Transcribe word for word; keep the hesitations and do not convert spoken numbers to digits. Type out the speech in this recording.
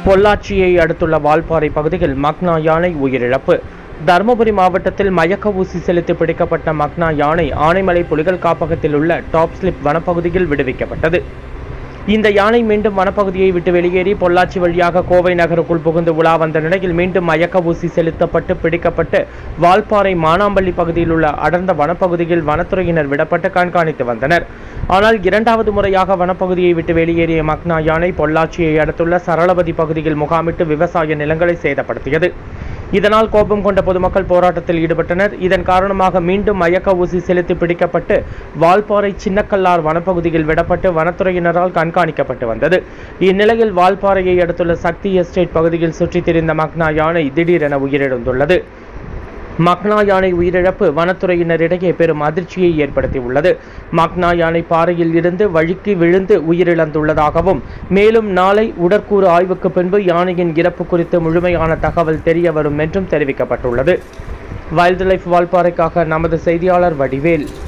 பொள்ளாச்சியை அடுத்துள்ள வால்பாறை பகுதியில் மக்னா யானை உயிரிழப்பு. தருமபுரி மாவட்டத்தில் மயக்க ஊசி செலுத்தி பிடிக்கப்பட்ட மக்னா யானை ஆனைமலை புலிகள் காப்பகத்தில் உள்ள டாப் ஸ்லிப் வனப்பகுதியில் விடுவிக்கப்பட்டது. இந்த யானை மீண்டும் வனப்பகுதியை விட்டு வெளியேறி பொள்ளாச்சி வழியாக கோவை நகருக்குள் புகுந்து உலா வந்த நிலையில் மீண்டும் மயக்க ஊசி செலுத்தப்பட்டு பிடிக்கப்பட்டு வால்பாறை மானாம்பள்ளி பகுதியில் உள்ள அடர்ந்த வனப்பகுதியில் வனத்துறையினர் விடப்பட்டு கண்காணித்து வந்தனர். ஆனால் இரண்டாவது முறையாக வனப்பகுதியை விட்டு வெளியேறிய மக்னா யானை பொள்ளாச்சியை அடுத்துள்ள சரளவதி பகுதியில் முகாமிட்டு விவசாய நிலங்களை சேதப்படுத்தியது. இதனால் கோபம் கொண்ட பொதுமக்கள் போராட்டத்தில் ஈடுபட்டனர். இதன் காரணமாக மீண்டும் மயக்க ஊசி செலுத்தி பிடிக்கப்பட்டு வால்பாறை சின்னக்கல்லார் வனப்பகுதியில் விடப்பட்டு வனத்துறையினரால் கண்காணிக்கப்பட்டு வந்தது. இந்நிலையில் வால்பாறையை அடுத்துள்ள சக்தி எஸ்டேட் பகுதியில் சுற்றித் திரிந்த மக்னா யானை திடீரென உயிரிழந்துள்ளது. மக்னா யானை உயிரிழப்பு வனத்துறையினரிடையே பெரும் அதிர்ச்சியை ஏற்படுத்தியுள்ளது. மக்னா யானை பாறையில் இருந்து வழுக்கி விழுந்து உயிரிழந்துள்ளதாகவும், மேலும் நாளை உடற்கூறு ஆய்வுக்கு பின்பு யானையின் இறப்பு குறித்து முழுமையான தகவல் தெரிய வரும் என்றும் தெரிவிக்கப்பட்டுள்ளது. வைல்ட் லைஃப் வால்பாறைக்காக நமது செய்தியாளர் வடிவேல்.